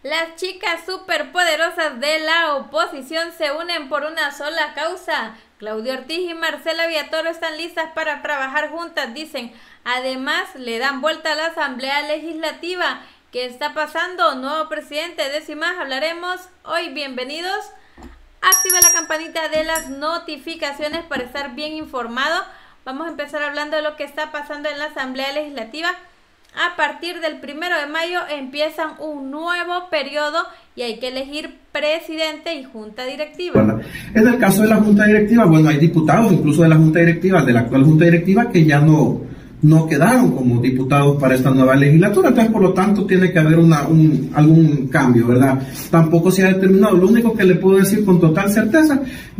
Las chicas superpoderosas de la oposición se unen por una sola causa. Claudio Ortiz y Marcela Villatoro están listas para trabajar juntas, dicen. Además, le dan vuelta a la Asamblea Legislativa. ¿Qué está pasando? Nuevo presidente, de eso y más hablaremos hoy. Bienvenidos. Activa la campanita de las notificaciones para estar bien informado. Vamos a empezar hablando de lo que está pasando en la Asamblea Legislativa. A partir del 1 de mayo empiezan un nuevo periodo y hay que elegir presidente y junta directiva. Bueno, en el caso de la junta directiva, bueno, hay diputados incluso de la junta directiva, de la actual junta directiva, que ya no quedaron como diputados para esta nueva legislatura, entonces por lo tanto tiene que haber algún cambio, ¿verdad? Tampoco se ha determinado. Lo único que le puedo decir con total certeza,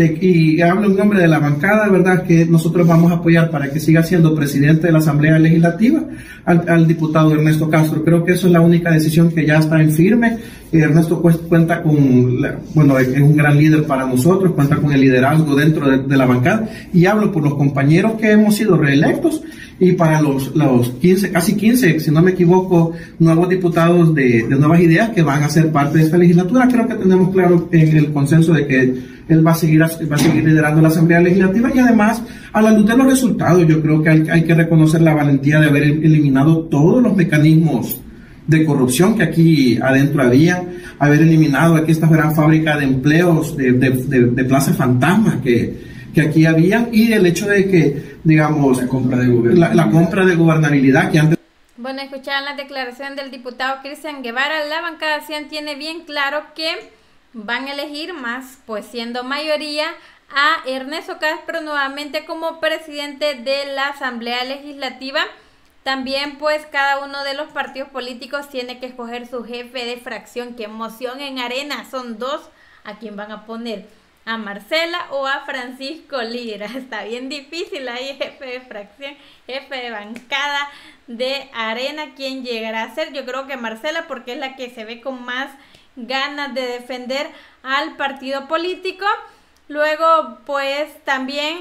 y hablo en nombre de la bancada, ¿verdad?, que nosotros vamos a apoyar para que siga siendo presidente de la Asamblea Legislativa al diputado Ernesto Castro. Creo que eso es la única decisión que ya está en firme. Ernesto cuenta con, bueno, es un gran líder para nosotros, cuenta con el liderazgo dentro de la bancada, y hablo por los compañeros que hemos sido reelectos y para los 15, casi 15, si no me equivoco, nuevos diputados de Nuevas Ideas que van a ser parte de esta legislatura. Creo que tenemos claro en el consenso de que él va a seguir liderando la Asamblea Legislativa, y además, a la luz de los resultados, yo creo que hay que reconocer la valentía de haber eliminado todos los mecanismos de corrupción que aquí adentro había, haber eliminado aquí esta gran fábrica de empleos, de plazas fantasmas que aquí había, y el hecho de que, digamos, la compra de gobernabilidad que antes. Bueno, escuchaban la declaración del diputado Cristian Guevara. La bancada CIAN tiene bien claro que van a elegir más, pues siendo mayoría, a Ernesto Castro nuevamente como presidente de la Asamblea Legislativa. También pues cada uno de los partidos políticos tiene que escoger su jefe de fracción. ¡Qué emoción en Arena! Son dos. ¿A quién van a poner? ¿A Marcela o a Francisco Lira? Está bien difícil ahí, jefe de fracción, jefe de bancada de Arena. ¿Quién llegará a ser? Yo creo que Marcela, porque es la que se ve con más ganas de defender al partido político. Luego, pues también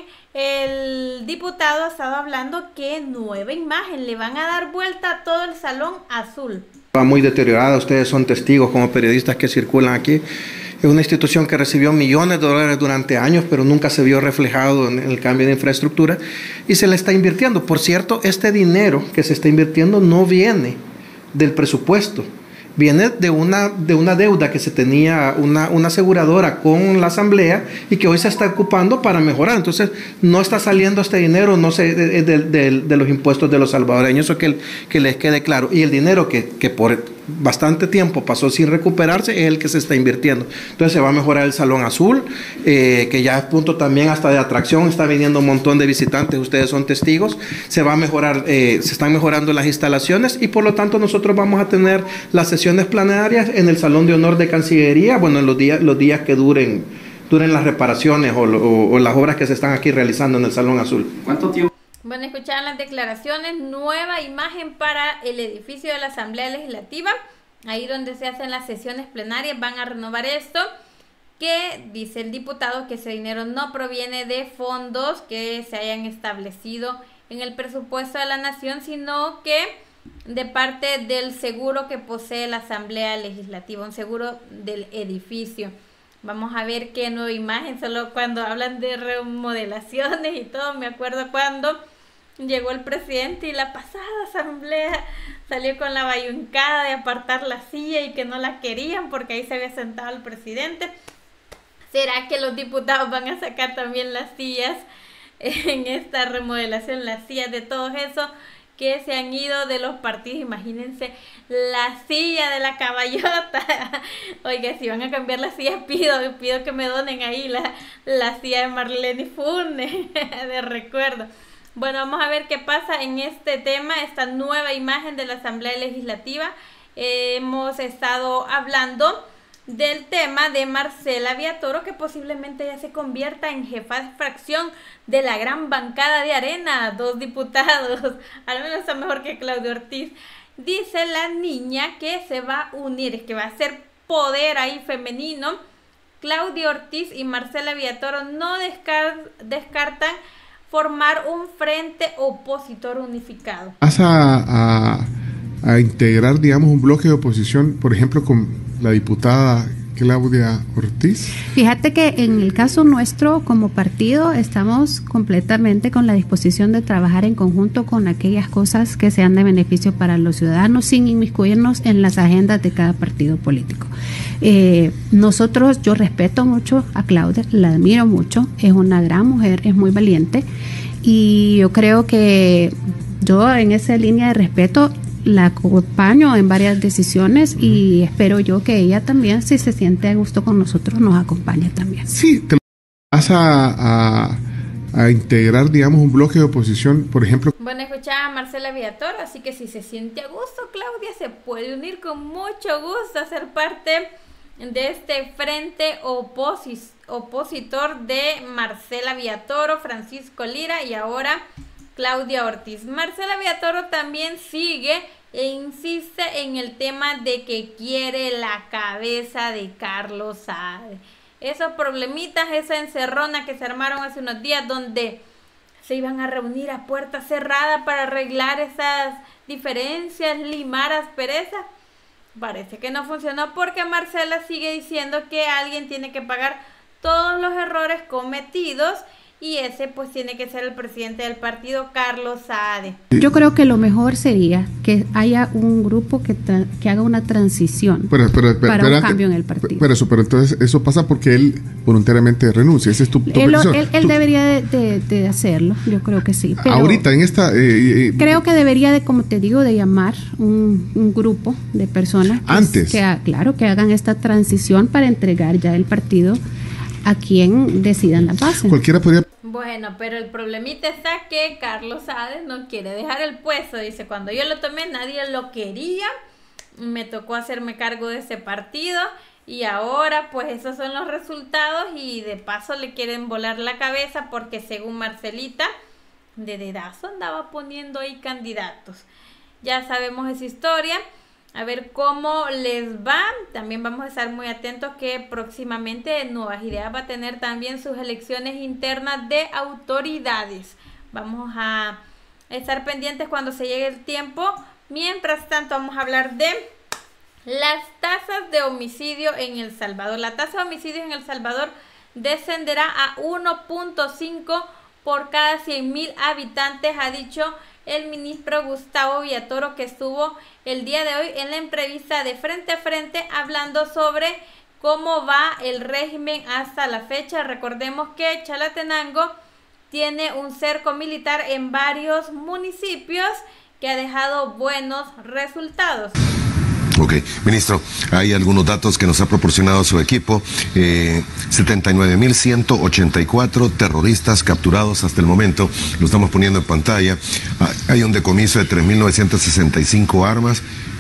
el diputado ha estado hablando que nueva imagen, le van a dar vuelta a todo el Salón Azul. Va muy deteriorada, ustedes son testigos como periodistas que circulan aquí. Es una institución que recibió millones de dólares durante años, pero nunca se vio reflejado en el cambio de infraestructura, y se le está invirtiendo. Por cierto, este dinero que se está invirtiendo no viene del presupuesto. Viene de una deuda que se tenía una aseguradora con la Asamblea y que hoy se está ocupando para mejorar. Entonces, no está saliendo este dinero, no sé, de los impuestos de los salvadoreños, eso que les quede claro. Y el dinero que por bastante tiempo pasó sin recuperarse es el que se está invirtiendo. Entonces, se va a mejorar el Salón Azul, que ya es punto también hasta de atracción, está viniendo un montón de visitantes, ustedes son testigos. Se va a mejorar, se están mejorando las instalaciones, y por lo tanto nosotros vamos a tener las sesiones plenarias en el Salón de Honor de Cancillería, bueno, en los días que duren las reparaciones o las obras que se están aquí realizando en el Salón Azul. ¿Cuánto tiempo? Bueno, escuchaban las declaraciones. Nueva imagen para el edificio de la Asamblea Legislativa, ahí donde se hacen las sesiones plenarias. Van a renovar esto, que dice el diputado que ese dinero no proviene de fondos que se hayan establecido en el presupuesto de la nación, sino que de parte del seguro que posee la Asamblea Legislativa, un seguro del edificio. Vamos a ver qué nueva imagen. Solo cuando hablan de remodelaciones y todo, me acuerdo cuando llegó el presidente y la pasada asamblea salió con la bayuncada de apartar la silla y que no la querían porque ahí se había sentado el presidente. ¿Será que los diputados van a sacar también las sillas en esta remodelación, las sillas de todos esos que se han ido de los partidos? Imagínense la silla de la caballota. Oiga, si van a cambiar la silla, pido que me donen ahí la silla de Marlene Funes de recuerdo. Bueno, vamos a ver qué pasa en este tema, esta nueva imagen de la Asamblea Legislativa. Hemos estado hablando del tema de Marcela Villatoro, que posiblemente ya se convierta en jefa de fracción de la gran bancada de Arena, 2 diputados, al menos está mejor que Claudio Ortiz. Dice la niña que se va a unir, que va a ser poder ahí femenino. Claudio Ortiz y Marcela Villatoro no descartan formar un frente opositor unificado. Vas a a integrar, digamos, un bloque de oposición, por ejemplo, con la diputada Claudia Ortiz? Fíjate que en el caso nuestro, como partido, estamos completamente con la disposición de trabajar en conjunto con aquellas cosas que sean de beneficio para los ciudadanos, sin inmiscuirnos en las agendas de cada partido político. Nosotros, yo respeto mucho a Claudia, la admiro mucho, es una gran mujer, es muy valiente, y yo creo que yo en esa línea de respeto la acompaño en varias decisiones, y espero yo que ella también, si se siente a gusto con nosotros, nos acompañe también. Sí, te vas a integrar, digamos, un bloque de oposición, por ejemplo. Bueno, escuchaba a Marcela Villatoro, así que si se siente a gusto, Claudia se puede unir con mucho gusto a ser parte de este frente opositor de Marcela Villatoro, Francisco Lira y ahora Claudia Ortiz. Marcela Villatoro también sigue e insiste en el tema de que quiere la cabeza de Carlos Saade. Esos problemitas, esa encerrona que se armaron hace unos días donde se iban a reunir a puerta cerrada para arreglar esas diferencias, limar asperezas, parece que no funcionó, porque Marcela sigue diciendo que alguien tiene que pagar todos los errores cometidos, y ese pues tiene que ser el presidente del partido, Carlos Saade. Yo creo que lo mejor sería que haya un grupo que haga una transición para un cambio en el partido. Pero entonces eso pasa porque él voluntariamente renuncia. Ese es tu petición. Él debería de hacerlo, yo creo que sí. Pero ahorita en esta... creo que debería de, como te digo, de llamar un grupo de personas que hagan esta transición para entregar ya el partido a quien decidan la base. Cualquiera podría... Bueno, pero el problemita está que Carlos Saade no quiere dejar el puesto. Dice, cuando yo lo tomé nadie lo quería, me tocó hacerme cargo de ese partido y ahora pues esos son los resultados, y de paso le quieren volar la cabeza porque según Marcelita, de dedazo andaba poniendo ahí candidatos. Ya sabemos esa historia. A ver cómo les va. También vamos a estar muy atentos que próximamente Nuevas Ideas va a tener también sus elecciones internas de autoridades. Vamos a estar pendientes cuando se llegue el tiempo. Mientras tanto, vamos a hablar de las tasas de homicidio en El Salvador. La tasa de homicidio en El Salvador descenderá a 1.5 por cada 100,000 habitantes, ha dicho el ministro Gustavo Villatoro, que estuvo el día de hoy en la entrevista de Frente a Frente hablando sobre cómo va el régimen hasta la fecha. Recordemos que Chalatenango tiene un cerco militar en varios municipios que ha dejado buenos resultados. Ok, ministro, hay algunos datos que nos ha proporcionado su equipo. 79.184 terroristas capturados hasta el momento, lo estamos poniendo en pantalla. Hay un decomiso de 3.965 armas,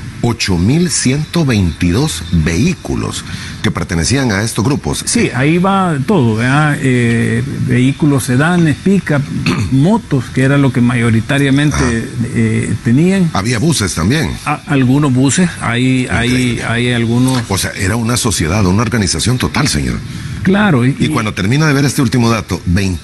8.122 vehículos que pertenecían a estos grupos. Sí, ahí va todo, ¿verdad? Vehículos sedanes, pick-up, motos, que era lo que mayoritariamente tenían. Había buses también. Algunos buses, hay algunos... O sea, era una sociedad, una organización total, señor. Claro. Y cuando termina de ver este último dato,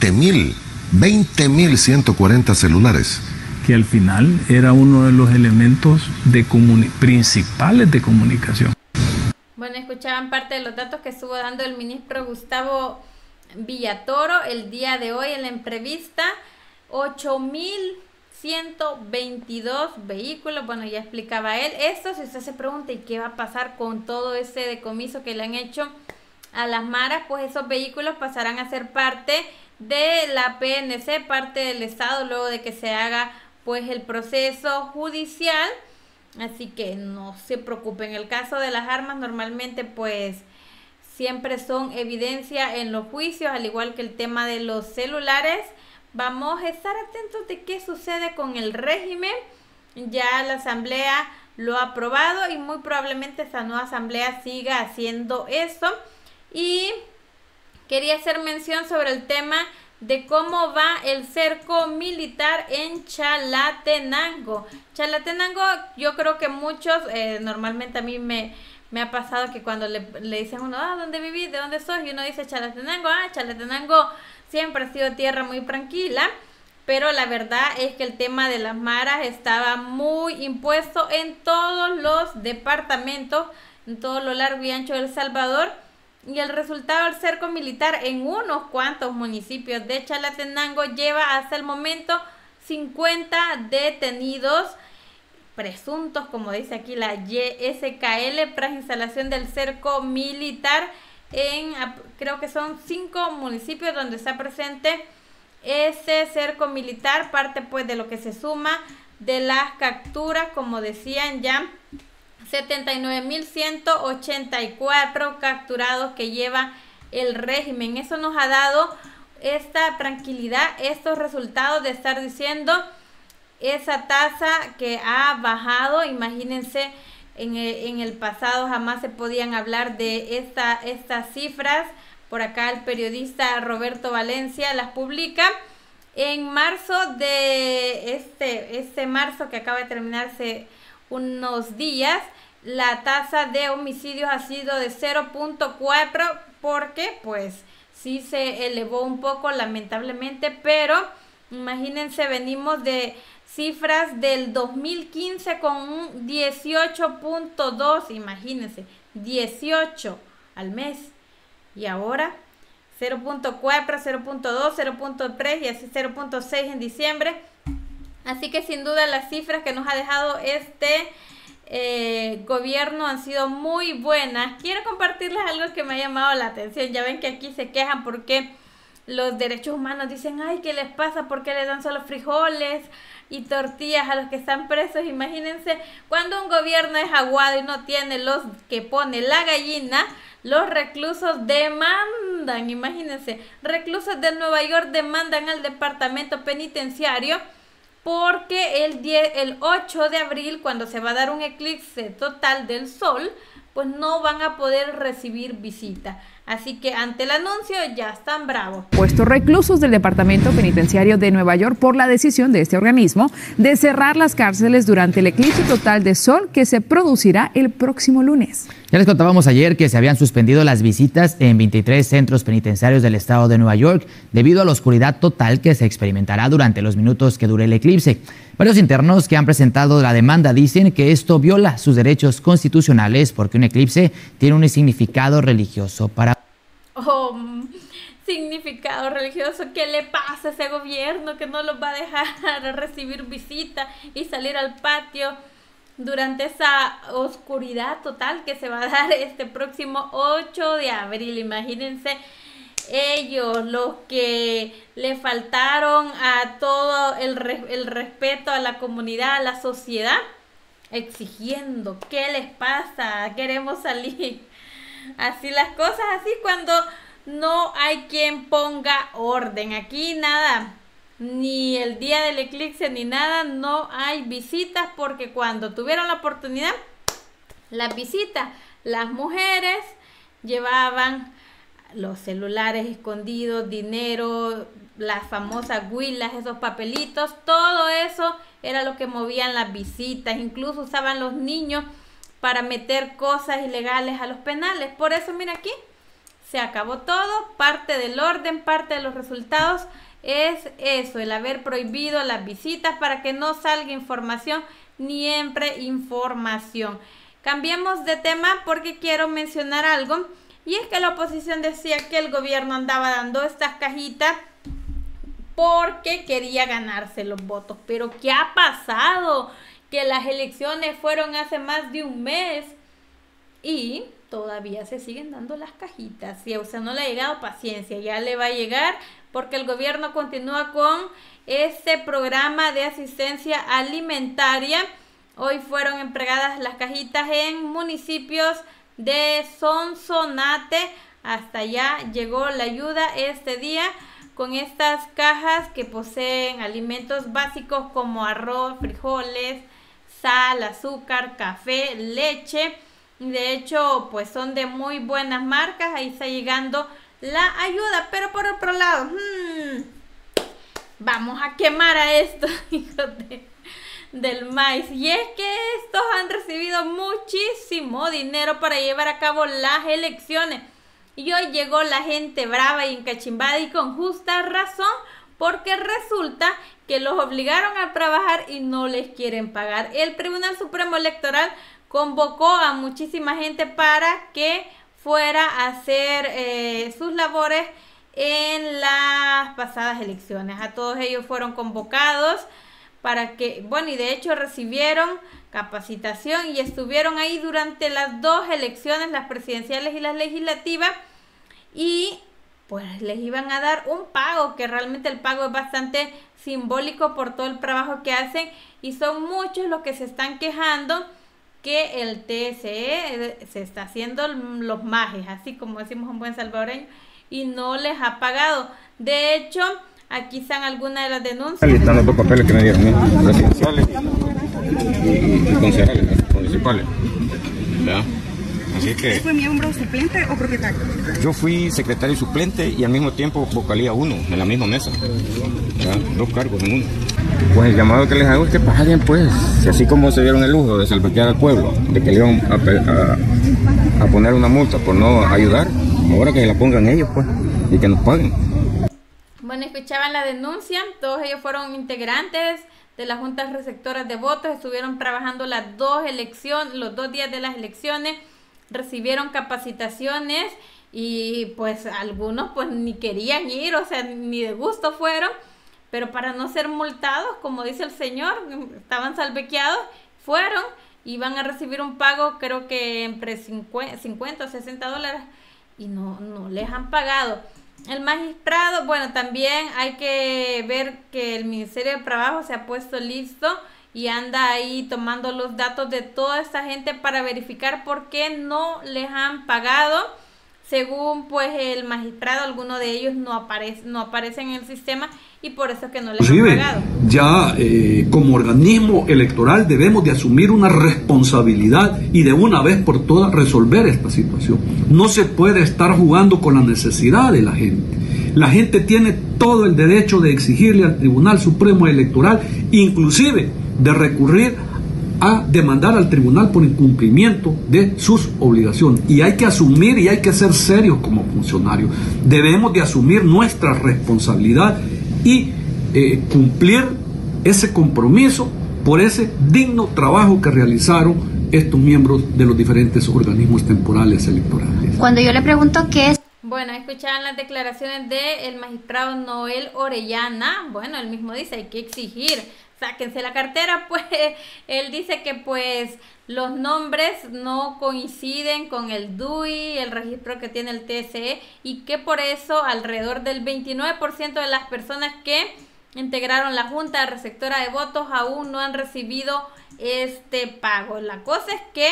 20.140 celulares. Que al final era uno de los elementos principales de comunicación. Bueno, escuchaban parte de los datos que estuvo dando el ministro Gustavo Villatoro el día de hoy en la entrevista. 8.122 vehículos, bueno, ya explicaba él. Esto, si usted se pregunta, ¿y qué va a pasar con todo ese decomiso que le han hecho a las maras? Pues esos vehículos pasarán a ser parte de la PNC, parte del Estado, luego de que se haga pues el proceso judicial, así que no se preocupen. En el caso de las armas, normalmente pues siempre son evidencia en los juicios, al igual que el tema de los celulares. Vamos a estar atentos de qué sucede con el régimen. Ya la asamblea lo ha aprobado y muy probablemente esta nueva asamblea siga haciendo eso. Y quería hacer mención sobre el tema de cómo va el cerco militar en Chalatenango. Chalatenango, yo creo que muchos, normalmente a mí me ha pasado que cuando le dicen a uno, ¿dónde vivís? ¿De dónde sos? Y uno dice Chalatenango. Chalatenango siempre ha sido tierra muy tranquila, pero la verdad es que el tema de las maras estaba muy impuesto en todos los departamentos, en todo lo largo y ancho de El Salvador, y el resultado del cerco militar en unos cuantos municipios de Chalatenango lleva hasta el momento 50 detenidos presuntos, como dice aquí la YSKL, tras instalación del cerco militar en, creo que son 5 municipios donde está presente ese cerco militar, parte pues de lo que se suma de las capturas, como decían ya, 79.184 capturados que lleva el régimen. Eso nos ha dado esta tranquilidad, estos resultados de estar diciendo esa tasa que ha bajado. Imagínense, en el pasado jamás se podían hablar de estas cifras. Por acá el periodista Roberto Valencia las publica. En marzo de este marzo que acaba de terminarse unos días, la tasa de homicidios ha sido de 0.4, porque pues sí se elevó un poco lamentablemente, pero imagínense, venimos de cifras del 2015 con un 18.2, imagínense, 18 al mes, y ahora 0.4, 0.2, 0.3 y así 0.6 en diciembre. Así que sin duda las cifras que nos ha dejado este gobierno han sido muy buenas. Quiero compartirles algo que me ha llamado la atención. Ya ven que aquí se quejan porque los derechos humanos dicen, ay, ¿qué les pasa? ¿Por qué les dan solo frijoles y tortillas a los que están presos? Imagínense, cuando un gobierno es aguado y no tiene los que pone la gallina, los reclusos demandan. Imagínense, reclusos de Nueva York demandan al departamento penitenciario porque el 8 de abril, cuando se va a dar un eclipse total del sol, pues no van a poder recibir visita. Así que ante el anuncio ya están bravos. Puestos reclusos del Departamento Penitenciario de Nueva York por la decisión de este organismo de cerrar las cárceles durante el eclipse total de sol que se producirá el próximo lunes. Ya les contábamos ayer que se habían suspendido las visitas en 23 centros penitenciarios del estado de Nueva York debido a la oscuridad total que se experimentará durante los minutos que dure el eclipse. Varios internos que han presentado la demanda dicen que esto viola sus derechos constitucionales porque un eclipse tiene un significado religioso para... Oh, significado religioso. ¿Qué le pasa a ese gobierno que no los va a dejar recibir visita y salir al patio durante esa oscuridad total que se va a dar este próximo 8 de abril? Imagínense ellos, los que le faltaron a todo el respeto a la comunidad, a la sociedad, exigiendo, ¿qué les pasa? Queremos salir. Así las cosas, así cuando no hay quien ponga orden. Aquí nada, ni el día del eclipse ni nada, no hay visitas, porque cuando tuvieron la oportunidad, las visitas, las mujeres llevaban los celulares escondidos, dinero, las famosas huilas, esos papelitos, todo eso era lo que movían las visitas. Incluso usaban los niños para meter cosas ilegales a los penales. Por eso, mira aquí, se acabó todo. Parte del orden, parte de los resultados es eso, el haber prohibido las visitas para que no salga información, ni entre información. Cambiemos de tema porque quiero mencionar algo, y es que la oposición decía que el gobierno andaba dando estas cajitas porque quería ganarse los votos. Pero ¿qué ha pasado? Que las elecciones fueron hace más de un mes y todavía se siguen dando las cajitas. Si a usted no le ha llegado, paciencia, ya le va a llegar, porque el gobierno continúa con este programa de asistencia alimentaria. Hoy fueron entregadas las cajitas en municipios de Sonsonate. Hasta allá llegó la ayuda este día con estas cajas que poseen alimentos básicos como arroz, frijoles, sal, azúcar, café, leche. De hecho, pues son de muy buenas marcas. Ahí está llegando la ayuda. Pero por otro lado, vamos a quemar a estos hijos del maíz. Y es que estos han recibido muchísimo dinero para llevar a cabo las elecciones. Y hoy llegó la gente brava y encachimbada, y con justa razón, porque resulta que los obligaron a trabajar y no les quieren pagar. El Tribunal Supremo Electoral convocó a muchísima gente para que fuera a hacer sus labores en las pasadas elecciones. A todos ellos fueron convocados para que, bueno, y de hecho recibieron capacitación y estuvieron ahí durante las dos elecciones, las presidenciales y las legislativas, y pues les iban a dar un pago, que realmente el pago es bastante simbólico por todo el trabajo que hacen, y son muchos los que se están quejando que el TSE se está haciendo los majes, así como decimos en buen salvadoreño, y no les ha pagado. De hecho, aquí están algunas de las denuncias. Ahí están los dos papeles que me dieron, presidenciales y concejales municipales. ¿Ya? Así que, ¿fue miembro suplente o propietario? Yo fui secretario suplente y al mismo tiempo vocalía uno en la misma mesa. ¿Ya? 2 cargos en uno. Pues el llamado que les hago es que paguen, pues, si así como se dieron el lujo de salvaquear al pueblo, de que le iban a poner una multa por no ayudar, ahora que se la pongan ellos, pues, y que nos paguen. Bueno, escuchaban la denuncia, todos ellos fueron integrantes de las juntas receptoras de votos, estuvieron trabajando las 2 elecciones, los 2 días de las elecciones, recibieron capacitaciones y pues algunos pues ni querían ir, o sea, ni de gusto fueron, pero para no ser multados, como dice el señor, estaban salvaqueados, fueron y van a recibir un pago, creo que entre 50 o 60 dólares, y no les han pagado. El magistrado, bueno, también hay que ver que el Ministerio de Trabajo se ha puesto listo y anda ahí tomando los datos de toda esta gente para verificar por qué no les han pagado. Según pues el magistrado, alguno de ellos no aparece en el sistema y por eso es que no les han pagado. Ya como organismo electoral debemos de asumir una responsabilidad y de una vez por todas resolver esta situación. No se puede estar jugando con la necesidad de la gente. La gente tiene todo el derecho de exigirle al Tribunal Supremo Electoral, inclusive de recurrir a demandar al tribunal por incumplimiento de sus obligaciones. Y hay que asumir y hay que ser serios como funcionarios. Debemos de asumir nuestra responsabilidad y cumplir ese compromiso por ese digno trabajo que realizaron estos miembros de los diferentes organismos temporales electorales. Cuando yo le pregunto qué es... Bueno, escuchaban las declaraciones del magistrado Noel Orellana. Bueno, él mismo dice, hay que exigir, sáquense la cartera, pues él dice que pues los nombres no coinciden con el DUI, el registro que tiene el TSE, y que por eso alrededor del 29% de las personas que integraron la Junta Receptora de Votos aún no han recibido este pago. La cosa es que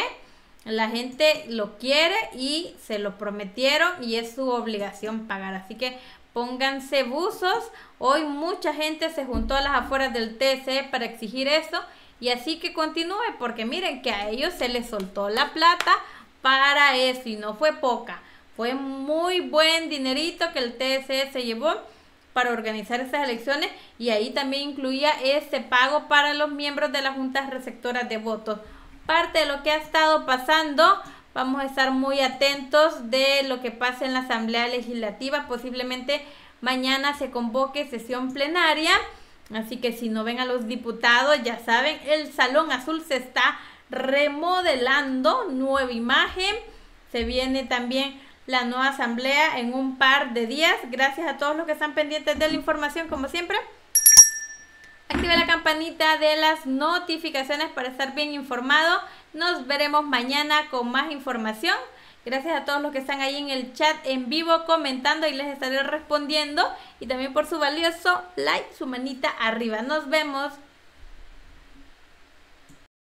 la gente lo quiere y se lo prometieron y es su obligación pagar, así que pónganse buzos. Hoy mucha gente se juntó a las afueras del TSE para exigir eso y así que continúe, porque miren que a ellos se les soltó la plata para eso y no fue poca, fue muy buen dinerito que el TSE se llevó para organizar estas elecciones, y ahí también incluía este pago para los miembros de las juntas receptoras de votos. Parte de lo que ha estado pasando, vamos a estar muy atentos de lo que pase en la Asamblea Legislativa. Posiblemente mañana se convoque sesión plenaria, así que si no ven a los diputados, ya saben, el Salón Azul se está remodelando, nueva imagen, se viene también la nueva asamblea en un par de días. Gracias a todos los que están pendientes de la información, como siempre. Activa la campanita de las notificaciones para estar bien informado. Nos veremos mañana con más información. Gracias a todos los que están ahí en el chat en vivo comentando y les estaré respondiendo. Y también por su valioso like, su manita arriba. Nos vemos.